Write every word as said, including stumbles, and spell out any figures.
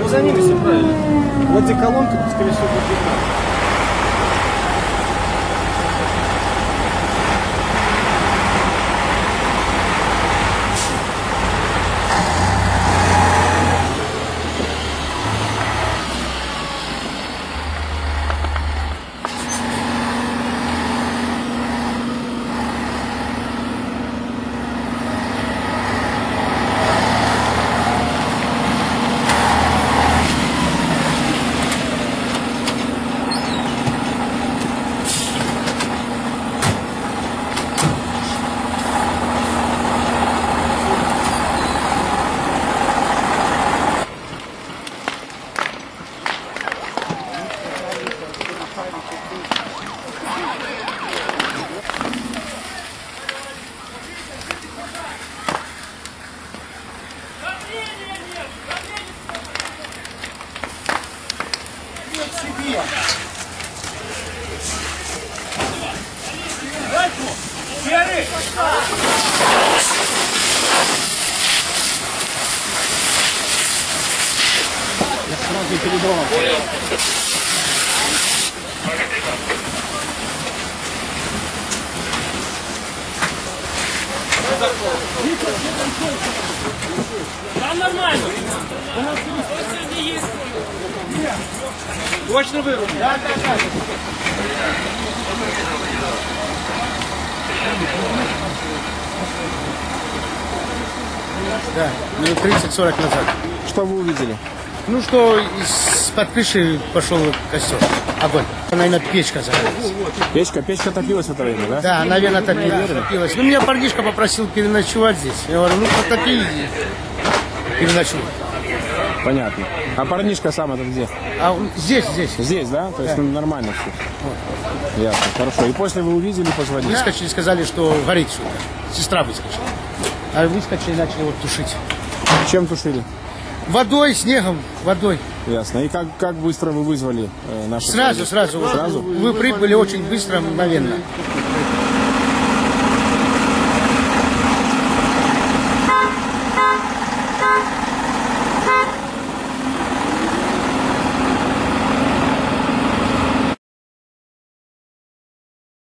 за ними все правильно. Вот где колонка, тут, скорее всего, будет видно. Я сразу передавал. Там нормально. У нас сегодня есть. Точно вырубил? Да, да, да. Да, минут тридцать-сорок назад. Что вы увидели? Ну что, из-под крыши пошел костер, огонь. Наверное, печка загорелась. Печка? Печка топилась в это время, да? Да, наверное, топилась. топилась. Ну, меня парнишка попросил переночевать здесь. Я говорю, ну, потопи и переночуй. Понятно. А парнишка сам это где? А он здесь, здесь. Здесь, да? То есть Да. ну, нормально все. Вот. Ясно, хорошо. И после вы увидели, позвонили? Выскочили, сказали, что горит сюда. Сестра выскочила. А выскочили, начали вот тушить. Чем тушили? Водой, снегом, водой. Ясно. И как, как быстро вы вызвали э, нашу... Сразу, сразу. Сразу? Вы прибыли очень быстро, мгновенно.